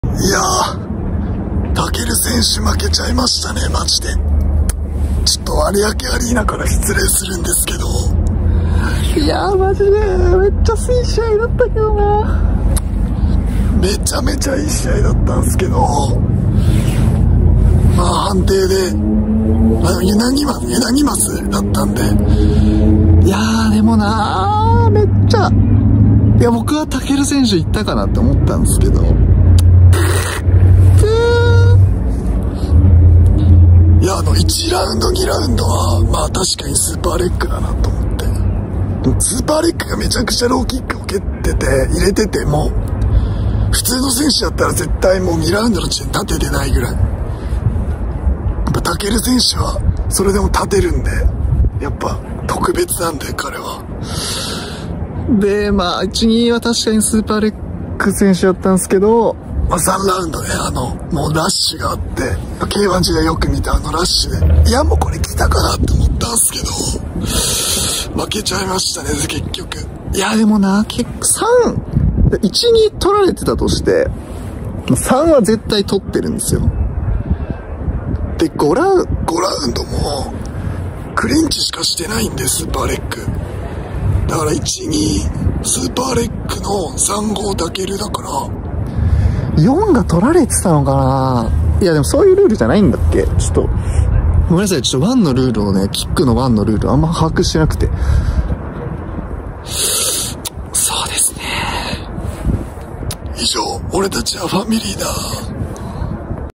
いやー、タケル選手負けちゃいましたね、マジで。ちょっと有明アリーナから失礼するんですけど。いやー、マジで、めっちゃいい試合だったけどな。めちゃめちゃいい試合だったんですけど、まあ判定で、ユナニマスだったんで。いやー、でもなー、めっちゃ、いや、僕はタケル選手行ったかなって思ったんですけど、いや、1ラウンド、2ラウンドは、まあ確かにスーパーレッグだなと思って。スーパーレッグがめちゃくちゃローキックを蹴ってて、入れてても、普通の選手だったら絶対もう2ラウンドの地点立ててないぐらい。やっぱタケル選手は、それでも立てるんで、やっぱ特別なんで、彼は。で、まあ、1、2は確かにスーパーレッグ選手だったんですけど、まあ、3ラウンドね、もうラッシュがあって、K1 時代よく見たラッシュで、いや、もうこれ来たかなって思ったんですけど、負けちゃいましたね、結局。いや、でもな、1、2取られてたとして、3は絶対取ってるんですよ。で、5ラウンドも、クリンチしかしてないんで、スーパーレッグ。だから1、2、スーパーレッグの3、5タケルだから、4が取られてたのかな。いやでもそういうルールじゃないんだっけ。ちょっとごめんなさい、ちょっと1のルールをね、キックの1のルールあんま把握してなくて。そうですね。以上、俺たちはファミリーだ。